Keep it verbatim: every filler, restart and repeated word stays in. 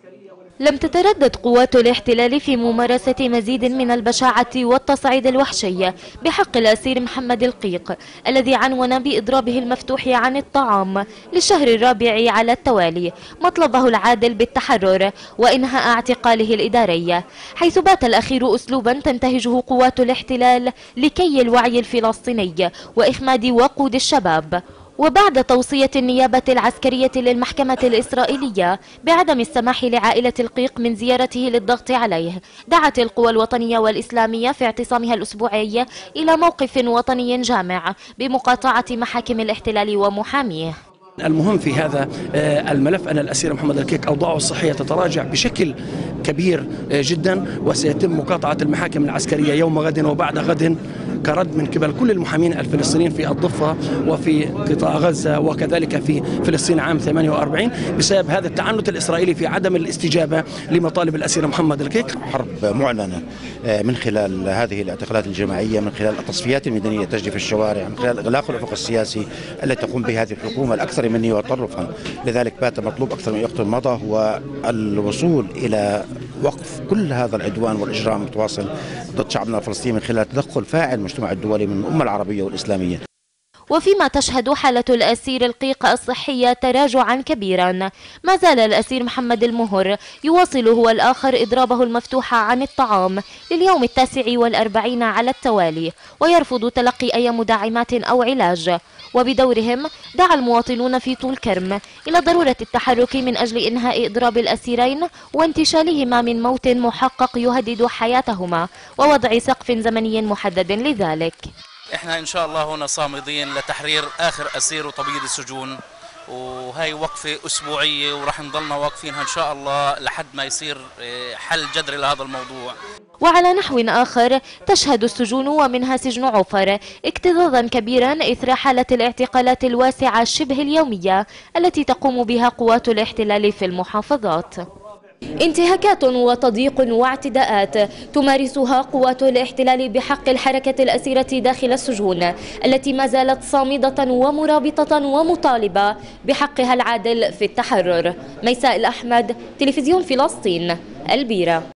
لم تتردد قوات الاحتلال في ممارسة مزيد من البشاعة والتصعيد الوحشي بحق الأسير محمد القيق الذي عنون بإضرابه المفتوح عن الطعام للشهر الرابع على التوالي مطلبه العادل بالتحرر وإنهاء اعتقاله الإداري، حيث بات الأخير أسلوبا تنتهجه قوات الاحتلال لكي الوعي الفلسطيني وإخماد وقود الشباب. وبعد توصية النيابة العسكرية للمحكمة الإسرائيلية بعدم السماح لعائلة القيق من زيارته للضغط عليه، دعت القوى الوطنية والإسلامية في اعتصامها الأسبوعي إلى موقف وطني جامع بمقاطعة محاكم الاحتلال ومحاميه. المهم في هذا الملف أن الأسير محمد القيق أوضاعه الصحية تتراجع بشكل كبير جدا، وسيتم مقاطعة المحاكم العسكرية يوم غد وبعد غد كرد من قبل كل المحامين الفلسطينيين في الضفة وفي قطاع غزة وكذلك في فلسطين عام ثمانية وأربعين بسبب هذا التعنت الإسرائيلي في عدم الاستجابة لمطالب الأسير محمد القيق. حرب معلنة من خلال هذه الاعتقالات الجماعية، من خلال التصفيات الميدانية تجري في الشوارع، من خلال إغلاق الأفق السياسي التي تقوم به هذه الحكومة الأكثر منية وتطرفا. لذلك بات مطلوب أكثر من وقت مضى هو الوصول إلى وقف كل هذا العدوان والإجرام المتواصل ضد شعبنا الفلسطيني من خلال تدخل فاعل المجتمع الدولي من الأمة العربية والإسلامية. وفيما تشهد حالة الأسير القيق الصحية تراجعا كبيرا، ما زال الأسير محمد المهر يواصل هو الآخر إضرابه المفتوح عن الطعام لليوم التاسع والأربعين على التوالي، ويرفض تلقي أي مداعمات أو علاج. وبدورهم دعا المواطنون في طول كرم إلى ضرورة التحرك من أجل إنهاء إضراب الأسيرين وانتشالهما من موت محقق يهدد حياتهما ووضع سقف زمني محدد لذلك. احنا ان شاء الله هنا صامدين لتحرير اخر اسير وتبييض السجون، وهي وقفه اسبوعيه وراح نضلنا واقفينها ان شاء الله لحد ما يصير حل جذري لهذا الموضوع. وعلى نحو آخر تشهد السجون ومنها سجن عفر اكتظاظا كبيرا إثر حالة الاعتقالات الواسعة شبه اليومية التي تقوم بها قوات الاحتلال في المحافظات. انتهاكات وتضييق واعتداءات تمارسها قوات الاحتلال بحق الحركة الأسيرة داخل السجون التي ما زالت صامدة ومرابطة ومطالبة بحقها العادل في التحرر. ميساء الأحمد، تلفزيون فلسطين، البيرة.